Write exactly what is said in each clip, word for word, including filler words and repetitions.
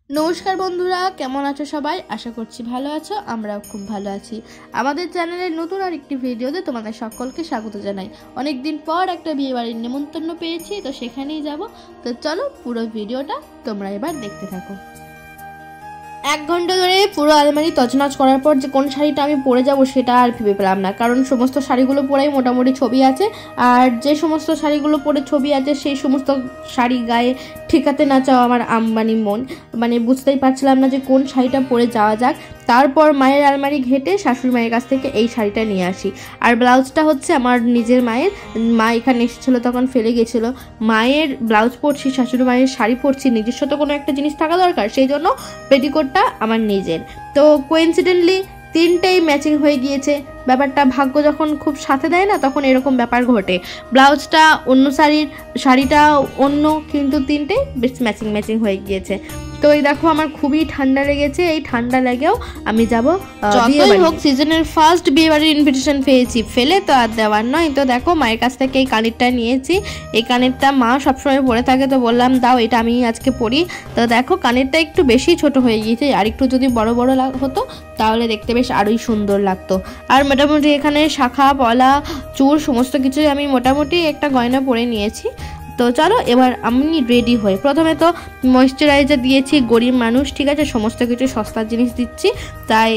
নমস্কার বন্ধুরা, কেমন আছো সবাই? আশা করছি ভালো আছো। আমরাও খুব ভালো আছি। আমাদের চ্যানেলের নতুন আর একটি ভিডিওতে তোমাদের সকলকে স্বাগত জানাই। অনেকদিন পর একটা বিয়ে বাড়ির নেমন্তন্ন পেয়েছি, তো সেখানেই যাব। তো চলো পুরো ভিডিওটা তোমরা এবার দেখতে থাকো। এক ঘন্টা ধরে পুরো আলমারি তছনছ করার পর যে কোন শাড়িটা আমি পরে যাব সেটা আর ভেবে পেলাম না, কারণ সমস্ত শাড়িগুলো পরেই মোটামুটি ছবি আছে, আর যে সমস্ত শাড়িগুলো পরে ছবি আছে সেই সমস্ত শাড়ি গায়ে ঠিকাতে না চাও আমার আম্বানি মন, মানে বুঝতেই পারছিলাম না যে কোন শাড়িটা পরে যাওয়া যাক। তারপর মায়ের আলমারি ঘেটে শাশুড়ি মায়ের কাছ থেকে এই শাড়িটা নিয়ে আসি। আর ব্লাউজটা হচ্ছে আমার নিজের মায়ের, মা এখানে এসেছিলো তখন ফেলে গেছিলো। মায়ের ব্লাউজ পরছি, শাশুড়ি মায়ের শাড়ি পরছি, নিজস্ব তো কোনো একটা জিনিস থাকা দরকার, সেই জন্য পেটিকোটটা আমার নিজের। তো কোইন্সিডেন্টলি তিনটেই ম্যাচিং হয়ে গিয়েছে। ব্যাপারটা ভাগ্য যখন খুব সাথে দেয় না, তখন এরকম ব্যাপার ঘটে। ব্লাউজটা অন্য শাড়ির, শাড়িটা অন্য, কিন্তু তিনটেই বেশ ম্যাচিং ম্যাচিং হয়ে গিয়েছে। তো এই দেখো আমার খুবই ঠান্ডা লেগেছে, এই ঠান্ডা লেগেও আমি যাবো। যতই হোক সিজনের ফার্স্ট বিয়ে বাড়ির ইনভিটেশন পেয়েছি, ফেলে তো আর দেওয়ার নয়। তো দেখো মায়ের কাছ থেকে এই কানেরটা নিয়েছি। এই কানেরটা মা সবসময় পরে থাকে, তো বললাম দাও এটা আমি আজকে পরি। তো দেখো কানেরটা একটু বেশি ছোট হয়ে গিয়েছে, আর একটু যদি বড় বড় হতো তাহলে দেখতে বেশ আরোই সুন্দর লাগতো। আর মোটামুটি এখানে শাখা পলা চূড় সমস্ত কিছুই আমি মোটামুটি একটা গয়না পরে নিয়েছি। তো চলো এবার আমি রেডি হই। প্রথমে তো ময়েশ্চারাইজার দিয়েছি, গরিব মানুষ ঠিক আছে, সমস্ত কিছু সস্তার জিনিস দিচ্ছি, তাই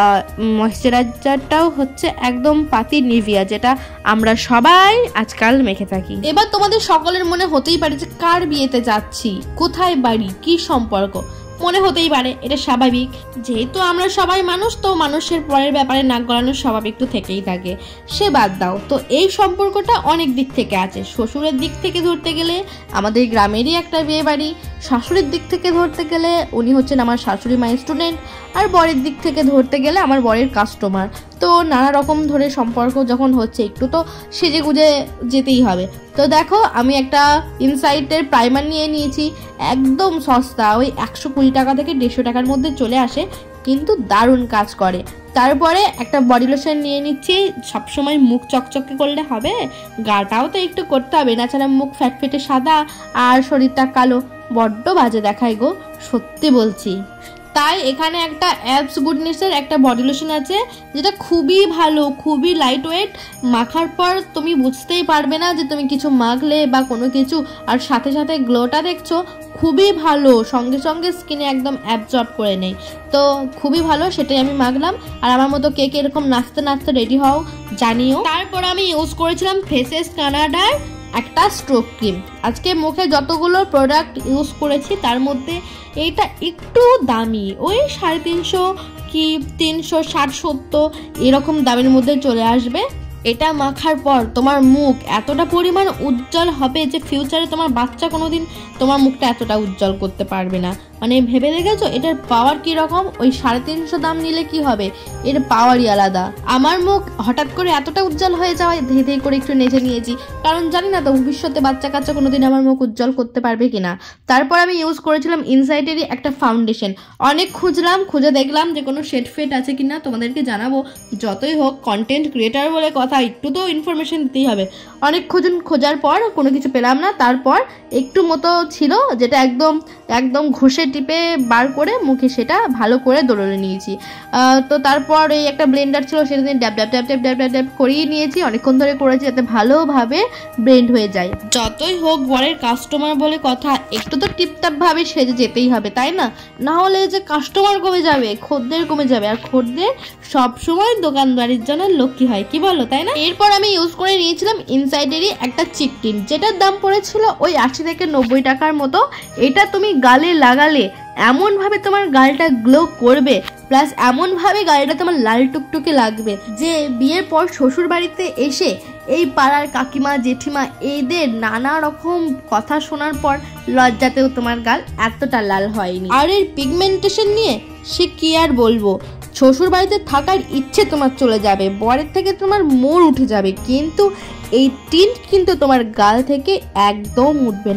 ময়েশ্চারাইজারটাও হচ্ছে একদম পাতি নিভিয়া, যেটা আমরা সবাই আজকাল মেখে থাকি। এবার তোমাদের সকলের মনে হতেই পারে যে কার বিয়েতে যাচ্ছি, কোথায় বাড়ি, কি সম্পর্ক, মনে হতেই পারে, এটা স্বাভাবিক। যেহেতু আমরা সবাই মানুষ, তো মানুষের পরের ব্যাপারে নাক গলানোর স্বভাব একটু থেকেই থাকে, সে বাদ দাও। তো এই সম্পর্কটা অনেক দিক থেকে আছে। শ্বশুরের দিক থেকে ধরতে গেলে আমাদের গ্রামেরই একটা বিয়ে বাড়ি, শাশুড়ির দিক থেকে ধরতে গেলে উনি হচ্ছেন আমার শাশুড়ি মায়ের স্টুডেন্ট, আর বরের দিক থেকে ধরতে গেলে আমার বরের কাস্টমার। তো নানা রকম ধরে সম্পর্ক যখন হচ্ছে, একটু তো সেজে গুজে যেতেই হবে। তো দেখো আমি একটা ইনসাইটের প্রাইমার নিয়ে নিয়েছি, একদম সস্তা, ওই একশো কুড়ি টাকা থেকে দেড়শো টাকার মধ্যে চলে আসে, কিন্তু দারুণ কাজ করে। তারপরে একটা বডি লোশন নিয়ে নিচ্ছি। সবসময় মুখ চকচকে করলে হবে, গাটাও তো একটু করতে হবে, না ছাড়া মুখ ফ্যাট ফেটে সাদা আর শরীরটা কালো, বড্ড বাজে দেখায় গো, সত্যি বলছি। তাই এখানে একটা অ্যাবস গুডনেসের একটা বডি লোশন আছে, যেটা খুবই ভালো, খুবই লাইট ওয়েট, মাখার পর তুমি বুঝতেই পারবে না যে তুমি কিছু মাখলে বা কোনো কিছু, আর সাথে সাথে গ্লোটা দেখছো খুবই ভালো, সঙ্গে সঙ্গে স্কিনে একদম অ্যাবজর্ব করে নেই। তো খুবই ভালো, সেটাই আমি মাখলাম। আর আমার মতো কে কে এরকম নাচতে নাচতে রেডি হও জানিও। তারপর আমি ইউজ করেছিলাম ফেসেস কানাডার একটা স্ট্রোক ক্রিম। আজকে মুখে যতগুলো প্রোডাক্ট ইউজ করেছি তার মধ্যে এইটা একটু দামি, ওই সাড়ে তিনশো কি তিনশো ষাট সত্তর এরকম দামের মধ্যে চলে আসবে। এটা মাখার পর তোমার মুখ এতটা পরিমাণ উজ্জ্বল হবে যে ফিউচারে তোমার বাচ্চা কোনোদিন তোমার মুখটা এতটা উজ্জ্বল করতে পারবে না। মানে ভেবে দেখেছো এটার পাওয়ার কীরকম? ওই সাড়ে তিনশো দাম নিলে কি হবে, এর পাওয়ারই আলাদা। আমার মুখ হঠাৎ করে এতটা উজ্জ্বল হয়ে যাওয়ায় ধেই ধেই করে একটু নেচে নিয়েছি, কারণ জানি না তো ভবিষ্যতে বাচ্চা কাচ্চা কোনোদিন আমার মুখ উজ্জ্বল করতে পারবে কিনা। তারপর আমি ইউজ করেছিলাম ইনসাইটেরই একটা ফাউন্ডেশন। অনেক খুঁজলাম, খুঁজে দেখলাম যে কোনো শেড ফেড আছে কিনা, তোমাদেরকে জানাবো। যতই হোক কন্টেন্ট ক্রিয়েটার বলে কথা, একটু তো ইনফরমেশন দিতেই হবে। অনেক খুঁজুন, খোঁজার পর কোনো কিছু পেলাম না। তারপর একটু মতো ছিল, যেটা একদম একদম ঘষে টিপে বার করে মুখে সেটা ভালো করে দোলে নিয়েছি। তো তারপর এই একটা ব্লেন্ডার ছিল, সেটা দিয়ে ড্যাব ড্যাব ড্যাব ড্যাব ড্যাব ড্যাব ড্যাব করিয়ে নিয়েছি, অনেকক্ষণ ধরে করেছি যাতে ভালোভাবে ব্লেন্ড হয়ে যায়। যতই হোক বরের কাস্টমার বলে কথা, একটু তো টিপটাপ ভাবে সেজে যেতেই হবে, তাই না? না হলে যে কাস্টমার কমে যাবে, খদ্দের কমে যাবে, আর খদ্দের সবসময় দোকানদারির জন্য লক্ষ্মী হয়, কি বলো, তাই না? এরপর আমি ইউজ করে নিয়েছিলাম ইনসাইডেরই একটা চিক টিন, যেটার দাম পড়েছিল ওই আশি থেকে নব্বই টাকার মতো। এটা তুমি গালে লাগালে এমনভাবে তোমার গালটা গ্লো করবে, প্লাস এমনভাবে গালটা তোমার লাল টুকটুকে লাগবে যে বিয়ের পর শ্বশুর বাড়িতে এসে এই পাড়ার কাকিমা জেঠিমা এদের নানা রকম কথা শোনার পর লজ্জাতেও তোমার গাল এতটা লাল হয়নি। আর এর পিগমেন্টেশন নিয়ে সে কি আর বলবো, শ্বশুর বাড়িতে থাকার ইচ্ছে তোমার চলে যাবে, বরের থেকে তোমার মোড় উঠে যাবে, কিন্তু এই টিন্ট কিন্তু তোমার গাল থেকে একদম উঠবে না।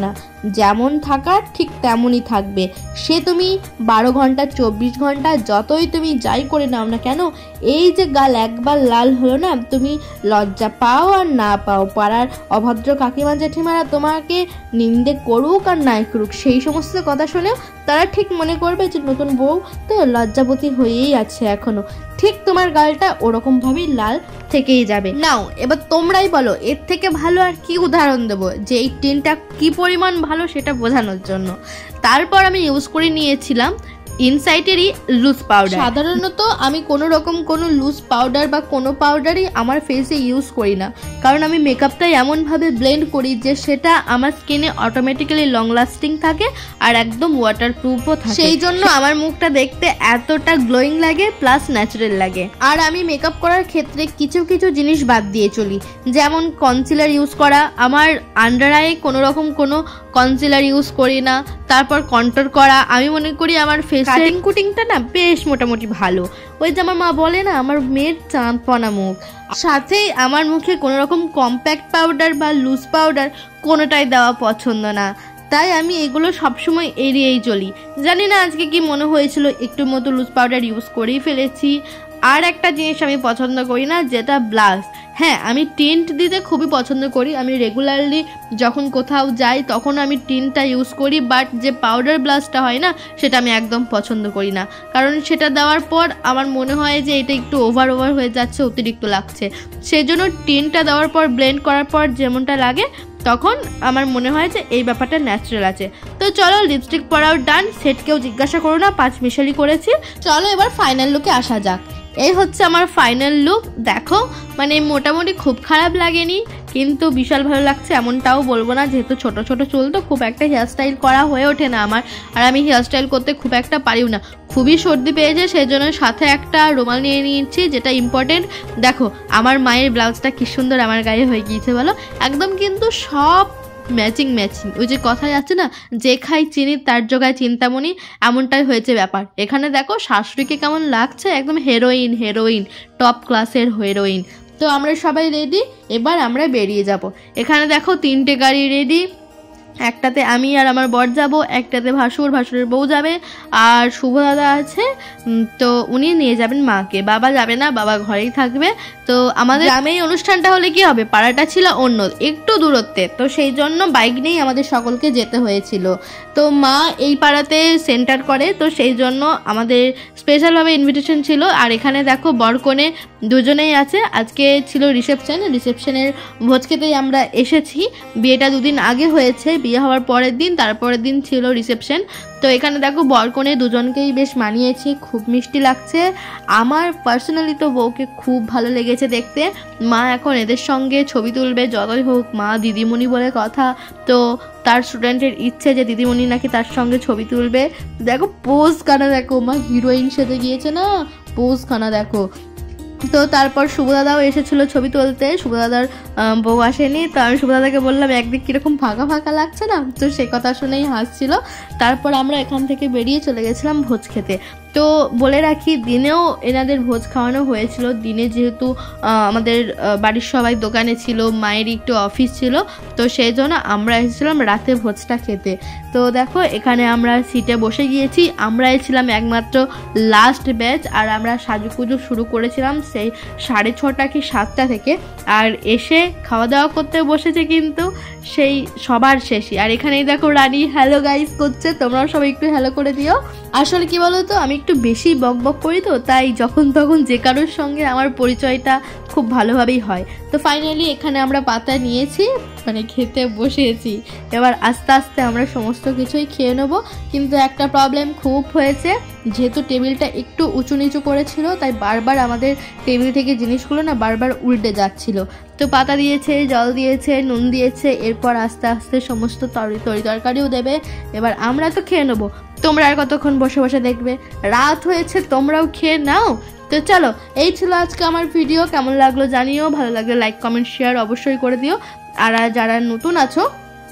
যেমন থাকার ঠিক তেমনই থাকবে। সে তুমি বারো ঘন্টা চব্বিশ ঘন্টা যতই তুমি যাই করে নাও না কেন, এই যে গাল একবার লাল হলো না, তুমি লজ্জা পাও আর না পাও, পাড়ার অভদ্র কাকিমা জেঠিমারা তোমাকে নিন্দে করুক আর নাই করুক, সেই সমস্ত কথা শুনেও তারা ঠিক মনে করবে যে নতুন বউ তো লজ্জাবতী হয়েই আছে এখনো। ঠিক তোমার গালটা ওরকম ভাবেই লাল থেকেই যাবে। নাও এবার তোমরাই বলো এর থেকে ভালো আর কি উদাহরণ দেবো যে এই টিনটা কি পরিমাণ ভালো সেটা বোঝানোর জন্য। তারপর আমি ইউজ করে নিয়েছিলাম ইনসাইটেরই লুজ পাউডার। সাধারণত আমি কোনো রকম কোনো লুজ পাউডার বা কোনো পাউডারই আমার ফেসে ইউজ করি না, কারণ আমি মেকআপটা এমনভাবে ব্লেন্ড করি যে সেটা আমার স্কিনে অটোমেটিক্যালি লং লাস্টিং থাকে আর একদম ওয়াটারপ্রুফও থাকে। সেই জন্য আমার মুখটা দেখতে এতটা গ্লোয়িং লাগে প্লাস ন্যাচারাল লাগে। আর আমি মেকআপ করার ক্ষেত্রে কিছু কিছু জিনিস বাদ দিয়ে চলি, যেমন কনসিলার ইউজ করা, আমার আন্ডার আই কোনো রকম কোনো কনসিলার ইউজ করি না। তারপর কন্ট্রোল করা, আমি মনে করি আমার ফেস কাটিং কুটিংটা না বেশ মোটামুটি ভালো। ওই যে আমার মা বলে না আমার মেয়ের চাঁদপনা মুখ। সাথেই আমার মুখে কোনো রকম কম্প্যাক্ট পাউডার বা লুজ পাউডার কোনোটাই দেওয়া পছন্দ না, তাই আমি এগুলো সবসময় এড়িয়েই চলি। জানি না আজকে কি মনে হয়েছিল একটু মতো লুজ পাউডার ইউজ করেই ফেলেছি। আর একটা জিনিস আমি পছন্দ করি না, যেটা ব্লাশ। হ্যাঁ, আমি টিন্ট দিতে খুবই পছন্দ করি, আমি রেগুলারলি যখন কোথাও যাই তখন আমি টিন্টটা ইউজ করি, বাট যে পাউডার ব্লাশটা হয় না সেটা আমি একদম পছন্দ করি না, কারণ সেটা দেওয়ার পর আমার মনে হয় যে এটা একটু ওভার ওভার হয়ে যাচ্ছে, অতিরিক্ত লাগছে। সেজন্য টিন্টটা দেওয়ার পর ব্লেন্ড করার পর যেমনটা লাগে তখন আমার মনে হয় যে এই ব্যাপারটা ন্যাচারাল আছে। তো চলো লিপস্টিক পরাও ডান, সেটকেও জিজ্ঞাসা করো না, পাঁচ মিশালি করেছি। চলো এবার ফাইনাল লুকে আসা যাক। এই হচ্ছে আমার ফাইনাল লুক। দেখো মানে মোটামুটি খুব খারাপ লাগেনি, কিন্তু বিশাল ভালো লাগছে এমনটাও বলবো না, যেহেতু ছোট ছোট চুল তো খুব একটা হেয়ারস্টাইল করা হয়ে ওঠে না আমার, আর আমি হেয়ারস্টাইল করতে খুব একটা পারিও না, খুবই সর্দি পেয়েছে, সেই জন্য সাথে একটা রুমাল নিয়ে নিয়েছি যেটা ইম্পর্টেন্ট। দেখো আমার মায়ের ব্লাউজটা কি সুন্দর আমার গায়ে হয়ে গিয়েছে বলো, একদম কিন্তু সব ম্যাচিং ম্যাচিং। ওই যে কথাই আছে না, যে খাই চিনি তার জোগায় চিন্তামণি, এমনটাই হয়েছে ব্যাপার। এখানে দেখো শাশুড়িকে কেমন লাগছে, একদম হেরোইন হেরোইন টপ ক্লাসের হেরোইন। তো আমরা সবাই রেডি, এবার আমরা বেরিয়ে যাব। এখানে দেখো তিনটে গাড়ি রেডি, একটাতে আমি আর আমার বর যাব, একটাতে ভাসুর ভাসুরের বউ যাবে, আর শুভ দাদা আছে, তো উনি নিয়ে যাবেন মাকে, বাবা যাবে না, বাবা ঘরেই থাকবে। তো আমাদের গ্রামেই অনুষ্ঠানটা হলে কি হবে, পাড়াটা ছিল অন্য একটু দূরত্বে, তো সেই জন্য বাইক নিয়েই আমাদের সকলকে যেতে হয়েছিল। তো মা এই পাড়াতে সেন্টার করে, তো সেই জন্য আমাদের স্পেশালভাবে ইনভিটেশন ছিল। আর এখানে দেখো বর কনে দুজনেই আছে, আজকে ছিল রিসেপশন, রিসেপশনের ভোজ খেতেই আমরা এসেছি। বিয়েটা দুদিন আগে হয়েছে, বিয়ে হওয়ার পরের দিন, তারপরের দিন ছিল রিসেপশন। তো এখানে দেখো বর কনে দুজনকেই বেশ মানিয়েছে, খুব মিষ্টি লাগছে। আমার পার্সোনালি তো বউকে খুব ভালো লেগেছে দেখতে। মা এখন এদের সঙ্গে ছবি তুলবে, যতই হোক মা দিদিমণি বলে কথা, তো তার স্টুডেন্টের ইচ্ছে যে দিদিমণি নাকি তার সঙ্গে ছবি তুলবে। দেখো পোজ খানা দেখো, মা হিরোইন সেজে গিয়েছে না, পোজ খানা দেখো। তো তারপর শুভদাদাও এসেছিল ছবি তুলতে, শুভদাদার বউ আসেনি, তো আমি শুভদাদাকে বললাম একদিক কীরকম ফাঁকা ফাঁকা লাগছে না, তো সে কথা শুনেই হাসছিল। তারপর আমরা এখান থেকে বেরিয়ে চলে গেছিলাম ভোজ খেতে। তো বলে রাখি দিনেও এনাদের ভোজ খাওয়ানো হয়েছিল, দিনে যেহেতু আমাদের বাড়ির সবাই দোকানে ছিল, মায়ের একটু অফিস ছিল, তো সেই জন্য আমরা এসেছিলাম রাতে ভোজটা খেতে। তো দেখো এখানে আমরা সিটে বসে গিয়েছি, আমরাই ছিলাম একমাত্র লাস্ট ব্যাচ, আর আমরা সাজুকুজু শুরু করেছিলাম সেই সাড়ে ছটা কি সাতটা থেকে, আর এসে খাওয়া দাওয়া করতে বসেছে কিন্তু সেই সবার শেষই। আর এখানেই দেখো রানী হ্যালো গাইস করছে, তোমরাও সবাই একটু হ্যালো করে দিও। আসলে কি বলো তো, আমি একটু বেশি বক বক করি, তো তাই যখন তখন যে কারোর সঙ্গে আমার পরিচয়টা খুব ভালোভাবেই হয়। তো ফাইনালি এখানে আমরা পাতা নিয়েছি, মানে খেতে বসেছি। এবার আস্তে আস্তে আমরা সমস্ত কিছুই খেয়ে নেবো, কিন্তু একটা প্রবলেম খুব হয়েছে, যেহেতু টেবিলটা একটু উঁচু নিচু করেছিল, তাই বারবার আমাদের টেবিল থেকে জিনিসগুলো না বারবার উল্টে যাচ্ছিল। তো পাতা দিয়েছে, জল দিয়েছে, নুন দিয়েছে, এরপর আস্তে আস্তে সমস্ত তরি তরি তরকারিও দেবে। এবার আমরা তো খেয়ে নেবো, তোমরা আর কতক্ষণ বসে বসে দেখবে, রাত হয়েছে, তোমরাও খেয়ে নাও। তো চলো, এই ছিল আজকে আমার ভিডিও, কেমন লাগলো জানিও, ভালো লাগলে লাইক কমেন্ট শেয়ার অবশ্যই করে দিও। আর যারা নতুন আছো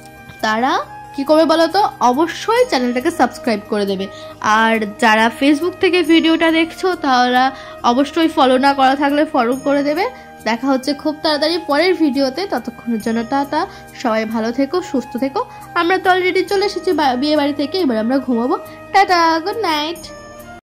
তারা কি করবে বলো তো, অবশ্যই চ্যানেলটাকে সাবস্ক্রাইব করে দেবে। আর যারা ফেসবুক থেকে ভিডিওটা দেখছো তারা অবশ্যই ফলো না করা থাকলে ফলো করে দেবে। দেখা হচ্ছে খুব তাড়াতাড়ি পরের ভিডিওতে। ততক্ষণের জন্য টাটা, সবাই ভালো থেকো, সুস্থ থেকো। আমরা তো অলরেডি চলে এসেছি বিয়ে বাড়ি থেকে, এবার আমরা ঘুমাবো। Tata, good night.